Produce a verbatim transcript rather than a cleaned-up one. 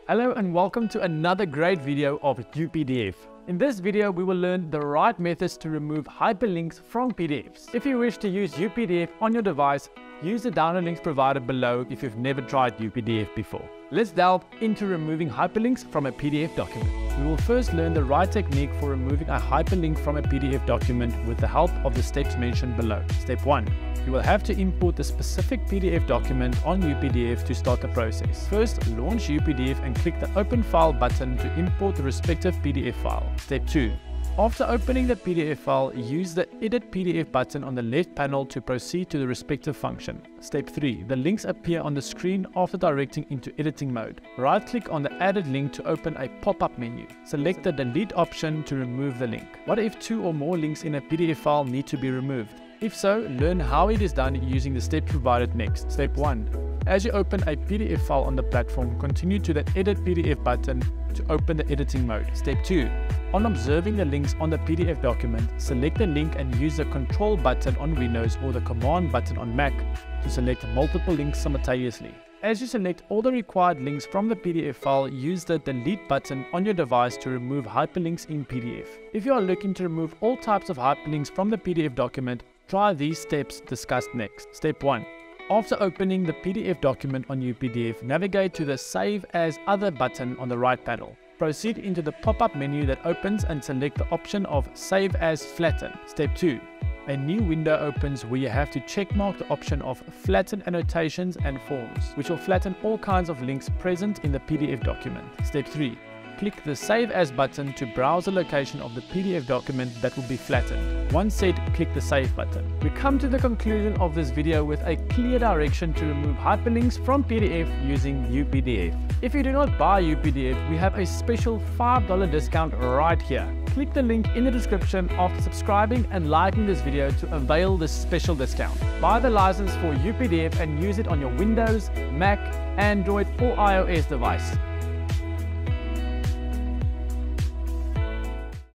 Hello and welcome to another great video of U P D F. In this video, we will learn the right methods to remove hyperlinks from P D Fs. If you wish to use U P D F on your device, use the download links provided below if you've never tried U P D F before. Let's delve into removing hyperlinks from a P D F document. We will first learn the right technique for removing a hyperlink from a P D F document with the help of the steps mentioned below. Step one. You will have to import the specific P D F document on U P D F to start the process. First, launch U P D F and click the Open File button to import the respective P D F file. Step two. After opening the P D F file, use the Edit P D F button on the left panel to proceed to the respective function. Step three. The links appear on the screen after directing into editing mode. Right-click on the added link to open a pop-up menu. Select the Delete option to remove the link. What if two or more links in a P D F file need to be removed? If so, learn how it is done using the steps provided next. Step one. As you open a P D F file on the platform, continue to the Edit P D F button to open the editing mode. Step two. On observing the links on the P D F document, select the link and use the Control button on Windows or the Command button on Mac to select multiple links simultaneously. As you select all the required links from the P D F file, use the Delete button on your device to remove hyperlinks in P D F. If you are looking to remove all types of hyperlinks from the P D F document, try these steps discussed next. Step one. After opening the P D F document on U P D F, navigate to the Save as Other button on the right panel. Proceed into the pop-up menu that opens and select the option of Save as Flatten. Step two. A new window opens where you have to checkmark the option of Flatten Annotations and Forms, which will flatten all kinds of links present in the P D F document. Step three. Click the Save As button to browse the location of the P D F document that will be flattened. Once set, click the Save button. We come to the conclusion of this video with a clear direction to remove hyperlinks from P D F using U P D F. If you do not buy U P D F, we have a special five dollar discount right here. Click the link in the description after subscribing and liking this video to avail this special discount. Buy the license for U P D F and use it on your Windows, Mac, Android or iOS device.